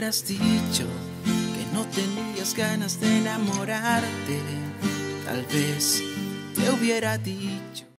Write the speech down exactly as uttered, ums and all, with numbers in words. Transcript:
hubieras dicho que no tenías ganas de enamorarte, tal vez te hubiera dicho.